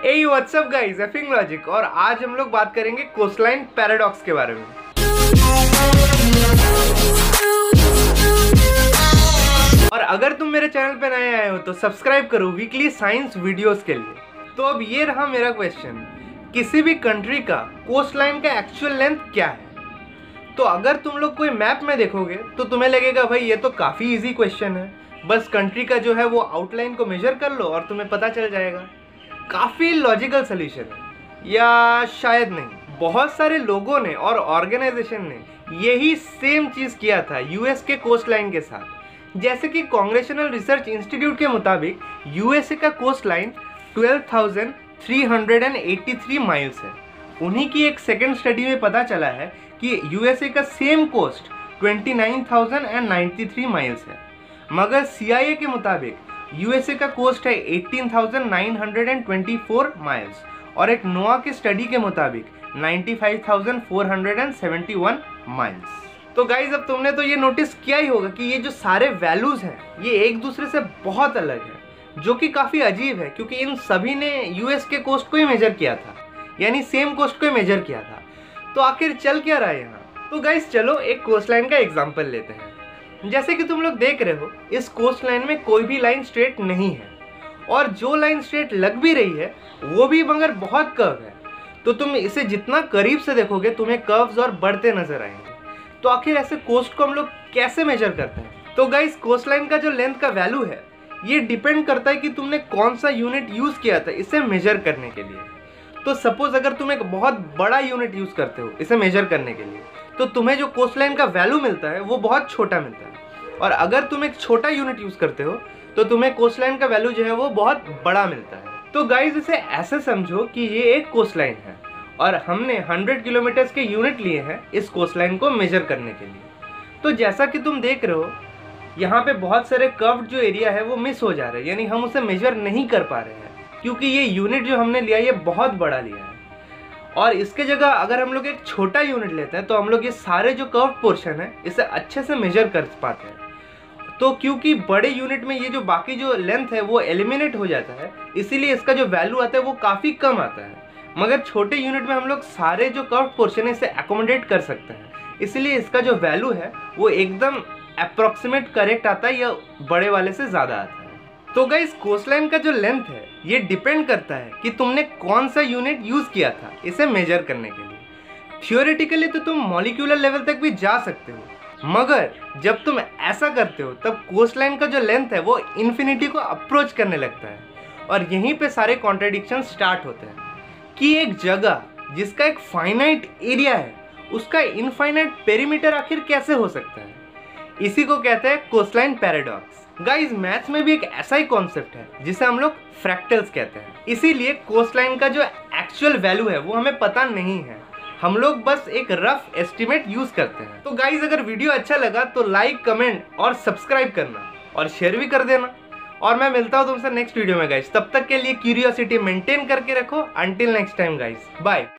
Hey what's up guys, effing logic. और आज हम लोग बात करेंगे कोस्टलाइन पैराडॉक्स के बारे में। और अगर तुम मेरे चैनल पे नए आए हो तो सब्सक्राइब करो वीकली साइंस वीडियोस के लिए। तो अब ये रहा मेरा क्वेश्चन, किसी भी कंट्री का कोस्टलाइन का एक्चुअल लेंथ क्या है? तो अगर तुम लोग कोई मैप में देखोगे तो तुम्हें लगेगा भाई ये तो काफ़ी इजी क्वेश्चन है, बस कंट्री का जो है वो आउटलाइन को मेजर कर लो और तुम्हें पता चल जाएगा। काफ़ी लॉजिकल सोल्यूशन है, या शायद नहीं। बहुत सारे लोगों ने और ऑर्गेनाइजेशन ने यही सेम चीज़ किया था यूएस के कोस्टलाइन के साथ। जैसे कि कांग्रेचुनल रिसर्च इंस्टीट्यूट के मुताबिक यूएसए का कोस्टलाइन 12,383 माइल्स है। उन्हीं की एक सेकेंड स्टडी में पता चला है कि यूएसए का सेम कोस्ट 29,093 माइल्स है, मगर सीआईए के मुताबिक यूएसए का कोस्ट है 18,924 माइल्स और एक नोआ की स्टडी के मुताबिक 95,471 माइल्स। तो गाइज अब तुमने तो ये नोटिस किया ही होगा कि ये जो सारे वैल्यूज हैं ये एक दूसरे से बहुत अलग है, जो कि काफ़ी अजीब है क्योंकि इन सभी ने यूएस के कोस्ट को ही मेजर किया था, यानी सेम कोस्ट को ही मेजर किया था। तो आखिर चल क्या रहा है यहाँ? तो गाइज चलो एक कोस्टलाइन का एग्जाम्पल लेते हैं। जैसे कि तुम लोग देख रहे हो इस कोस्ट लाइन में कोई भी लाइन स्ट्रेट नहीं है, और जो लाइन स्ट्रेट लग भी रही है वो भी मगर बहुत कर्व है। तो तुम इसे जितना करीब से देखोगे तुम्हें कर्व्स और बढ़ते नजर आएंगे। तो आखिर ऐसे कोस्ट को हम लोग कैसे मेजर करते हैं? तो गाइस कोस्ट लाइन का जो लेंथ का वैल्यू है ये डिपेंड करता है कि तुमने कौन सा यूनिट यूज किया था इसे मेजर करने के लिए। तो सपोज अगर तुम एक बहुत बड़ा यूनिट यूज करते हो इसे मेजर करने के लिए, तो तुम्हें जो कोस्टलाइन का वैल्यू मिलता है वो बहुत छोटा मिलता है। और अगर तुम एक छोटा यूनिट यूज करते हो तो तुम्हें कोस्टलाइन का वैल्यू जो है वो बहुत बड़ा मिलता है। तो गाइज इसे ऐसे समझो कि ये एक कोस्टलाइन है और हमने 100 किलोमीटर के यूनिट लिए हैं इस कोस्टलाइन को मेजर करने के लिए। तो जैसा कि तुम देख रहे हो यहाँ पे बहुत सारे कर्व्ड जो एरिया है वो मिस हो जा रहे हैं, यानी हम उसे मेजर नहीं कर पा रहे हैं क्योंकि ये यूनिट जो हमने लिया ये बहुत बड़ा लिया है। और इसके जगह अगर हम लोग एक छोटा यूनिट लेते हैं तो हम लोग ये सारे जो कर्व पोर्शन है इसे अच्छे से मेजर कर पाते हैं। तो क्योंकि बड़े यूनिट में ये जो बाकी जो लेंथ है वो एलिमिनेट हो जाता है, इसीलिए इसका जो वैल्यू आता है वो काफ़ी कम आता है। मगर छोटे यूनिट में हम लोग सारे जो कर्व पोर्शन है इसे एकोमोडेट कर सकते हैं, इसलिए इसका जो वैल्यू है वो एकदम अप्रॉक्सीमेट करेक्ट आता है या बड़े वाले से ज़्यादा आता है। तो गाइस कोस्टलाइन का जो लेंथ है ये डिपेंड करता है कि तुमने कौन सा यूनिट यूज़ किया था इसे मेजर करने के लिए। थियोरेटिकली तो तुम मॉलिक्यूलर लेवल तक भी जा सकते हो, मगर जब तुम ऐसा करते हो तब कोस्टलाइन का जो लेंथ है वो इन्फिनिटी को अप्रोच करने लगता है। और यहीं पे सारे कॉन्ट्रडिक्शन स्टार्ट होते हैं कि एक जगह जिसका एक फाइनाइट एरिया है उसका इनफाइनाइट पेरीमीटर आखिर कैसे हो सकता है। इसी को कहते हैं कोस्टलाइन पैराडॉक्स। गाइस मैथ्स में भी एक ऐसा ही कॉन्सेप्ट है जिसे हम लोग फ्रैक्टल्स कहते हैं। इसीलिए कोस्टलाइन का जो एक्चुअल वैल्यू है वो हमें पता नहीं है, हम लोग बस एक रफ एस्टिमेट यूज करते हैं। तो गाइज अगर वीडियो अच्छा लगा तो लाइक, कमेंट और सब्सक्राइब करना और शेयर भी कर देना। और मैं मिलता हूँ तुमसे नेक्स्ट वीडियो में गाइज, तब तक के लिए क्यूरियोसिटी मेंटेन करके रखो। Until next time guys, bye.